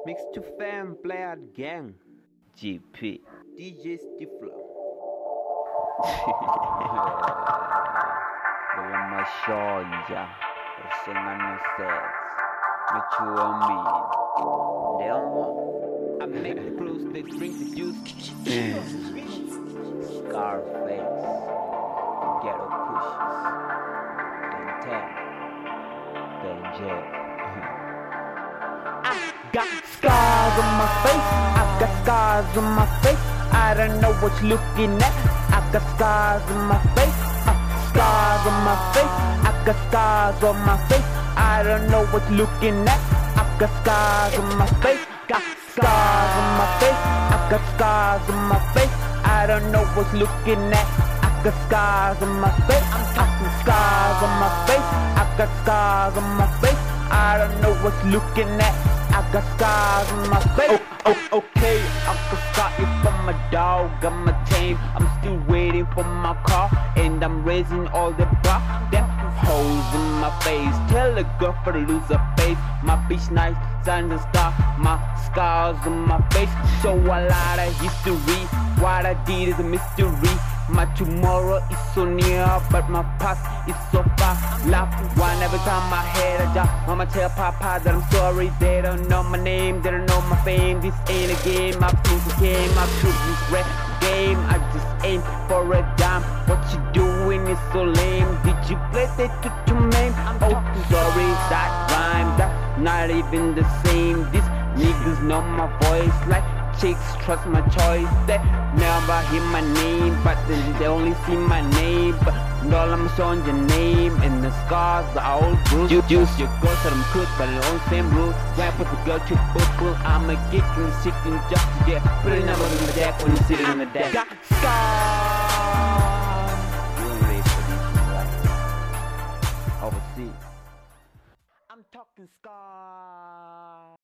Mix to fam, player gang, GP, DJ Stifler. Dengan Mashonzha, persengan sex, mature me. I make the clothes, they drink the juice. Scarface, ghetto pushes, Denten, Denten. I got scars on my face, I got scars on my face. I don't know what you're looking at. I got scars on my face, scars on my face. I got scars on my face. I don't know what you're looking at. I got scars on my face, got scars on my face. I got scars on my face. I don't know what you're looking at. I got scars on my face. I'm talking scars on my face. I got scars on my face. I don't know what you're looking at. I got scars on my face. Okay, I got scars from my dog, got my tame. I'm still waiting for my car, and I'm raising all the bar. Them holes in my face, tell a girl for to lose her face. My bitch nice, sun and star, my scars on my face. Show a lot of history, what I did is a mystery. My tomorrow is so near, but my past is so far. Laugh one every time I head a job. Mama tell Papa that I'm sorry. They don't know my name, they don't know my fame. This ain't a game, I've seen the game. I've shoot this red game, I just aim for a dime. What you doing is so lame. Did you play that to name? Oh, sorry, that rhyme, that's not even the same. These niggas know my voice like chicks trust my choice. They never hear my name, but they only see my name. But all I'm showing your name, and the scars are all bruised. You use your girls that I'm cooked, but on the same rule. When I put the girl to football, I'm a geek and a chicken just to get put a number in the deck when you're sitting on the deck. Got scars. You ain't ready for this, right? Overseas. I'm talking scars.